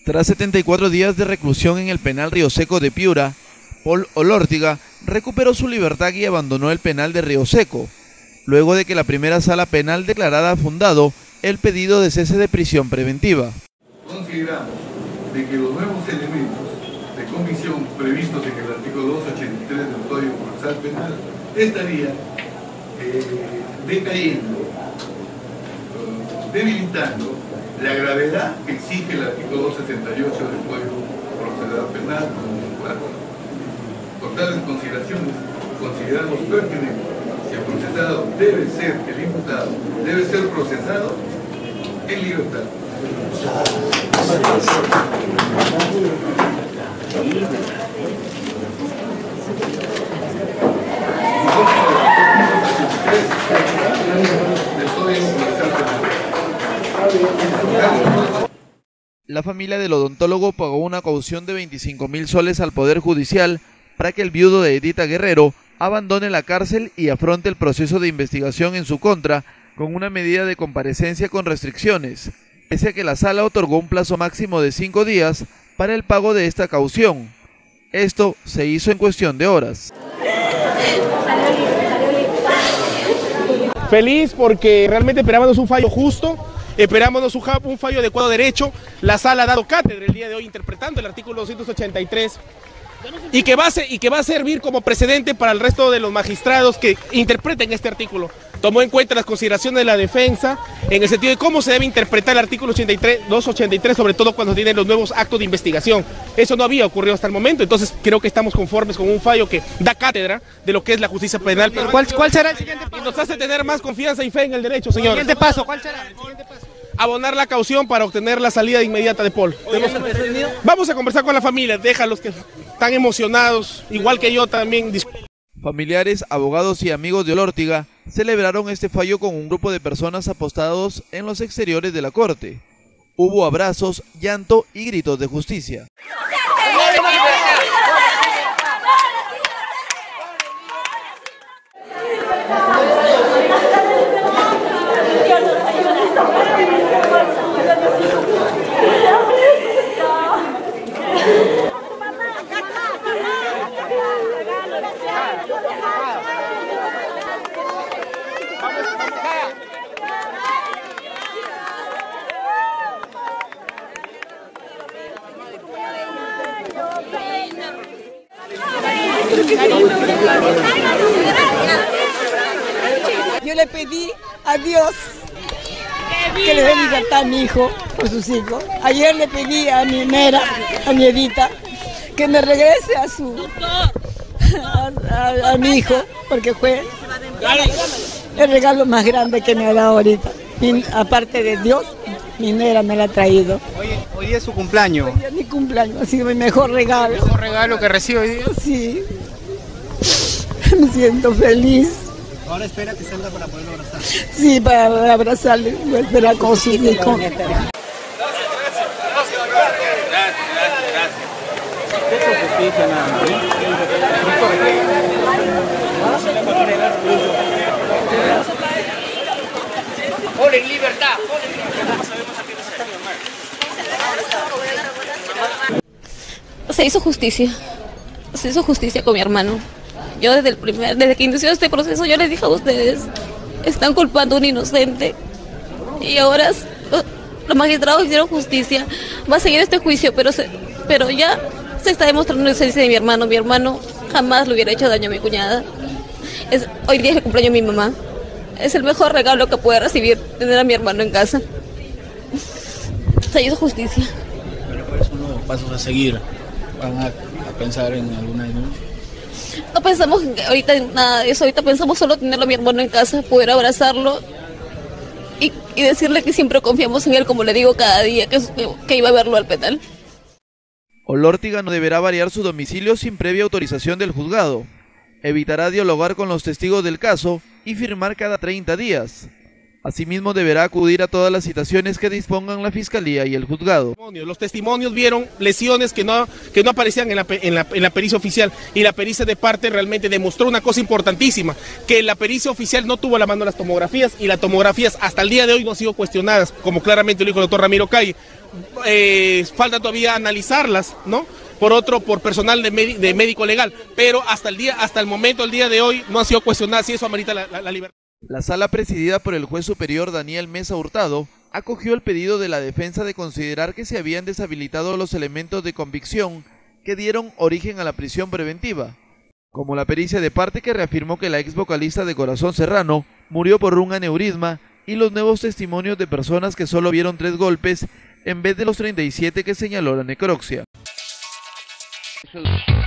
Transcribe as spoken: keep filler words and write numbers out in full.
Tras setenta y cuatro días de reclusión en el penal Río Seco de Piura, Paul Olórtiga recuperó su libertad y abandonó el penal de Río Seco, luego de que la primera sala penal declarara fundado el pedido de cese de prisión preventiva. Consideramos de que los nuevos elementos de comisión previstos en el artículo doscientos ochenta y tres del Código Procesal Penal estarían eh, decayendo, eh, debilitando la gravedad que exige el artículo doscientos sesenta y ocho del Código Procesal Penal. Por tales consideraciones, consideramos pertinente que el procesado debe ser, el imputado debe ser procesado en libertad. La familia del odontólogo pagó una caución de veinticinco mil soles al Poder Judicial para que el viudo de Edita Guerrero abandone la cárcel y afronte el proceso de investigación en su contra con una medida de comparecencia con restricciones, pese a que la sala otorgó un plazo máximo de cinco días para el pago de esta caución. Esto se hizo en cuestión de horas. Feliz porque realmente esperábamos un fallo justo, esperábamos un fallo adecuado derecho. La sala ha dado cátedra el día de hoy interpretando el artículo doscientos ochenta y tres y que, va a ser, y que va a servir como precedente para el resto de los magistrados que interpreten este artículo. Tomó en cuenta las consideraciones de la defensa en el sentido de cómo se debe interpretar el artículo doscientos ochenta y tres, sobre todo cuando tienen los nuevos actos de investigación. Eso no había ocurrido hasta el momento, entonces creo que estamos conformes con un fallo que da cátedra de lo que es la justicia penal. ¿Cuál, cuál será el siguiente paso? Y nos hace tener más confianza y fe en el derecho, señor. ¿El siguiente paso? ¿Cuál será el siguiente paso? Abonar la caución para obtener la salida inmediata de Paul. Vamos a conversar con la familia, déjalos que están emocionados, igual que yo también. Familiares, abogados y amigos de Olórtiga celebraron este fallo con un grupo de personas apostados en los exteriores de la corte. Hubo abrazos, llanto y gritos de justicia. Yo le pedí a Dios que le dé libertad a mi hijo por sus hijos. Ayer le pedí a mi mera, a mi Edita, que me regrese a su a, a, a mi hijo, porque fue el regalo más grande que me ha dado ahorita. Y aparte de Dios, mi mera me la ha traído. Hoy, hoy es su cumpleaños. Hoy es mi cumpleaños, ha sido mi mejor regalo. ¿El mejor regalo que recibe hoy día? Sí, me siento feliz. Ahora espera que salga para poderlo abrazar. Sí, para abrazarle, voy a esperar con sus hijos. Gracias, gracias, gracias. Eso es justicia nada más. Paul en libertad, Paul en libertad. Se hizo justicia, se hizo justicia con mi hermano. Yo desde el primer, desde que inició este proceso, yo les dije a ustedes, están culpando a un inocente y ahora los magistrados hicieron justicia. Va a seguir este juicio, pero se, pero ya se está demostrando la inocencia de mi hermano. Mi hermano jamás le hubiera hecho daño a mi cuñada. Es, hoy día es el cumpleaños de mi mamá. Es el mejor regalo que puede recibir, tener a mi hermano en casa. Se hizo justicia. Pero ¿cuáles son los pasos a seguir? ¿Van a, a pensar en alguna denuncia? No pensamos ahorita en nada de eso, ahorita pensamos solo tenerlo a mi hermano en casa, poder abrazarlo y, y decirle que siempre confiamos en él, como le digo cada día, que, que iba a verlo al penal. Olórtiga no deberá variar su domicilio sin previa autorización del juzgado. Evitará dialogar con los testigos del caso y firmar cada treinta días. Asimismo, deberá acudir a todas las citaciones que dispongan la Fiscalía y el juzgado. Los testimonios vieron lesiones que no, que no aparecían en la, en, la, en la pericia oficial, y la pericia de parte realmente demostró una cosa importantísima, que la pericia oficial no tuvo a la mano las tomografías, y las tomografías hasta el día de hoy no han sido cuestionadas, como claramente lo dijo el doctor Ramiro Calle. eh, falta todavía analizarlas, ¿no? Por otro, por personal de, de médico legal, pero hasta el día, hasta el momento, el día de hoy, no ha sido cuestionada si eso amerita la, la, la libertad. La sala presidida por el juez superior Daniel Mesa Hurtado acogió el pedido de la defensa de considerar que se habían deshabilitado los elementos de convicción que dieron origen a la prisión preventiva, como la pericia de parte que reafirmó que la ex vocalista de Corazón Serrano murió por un aneurisma y los nuevos testimonios de personas que solo vieron tres golpes en vez de los treinta y siete que señaló la necropsia.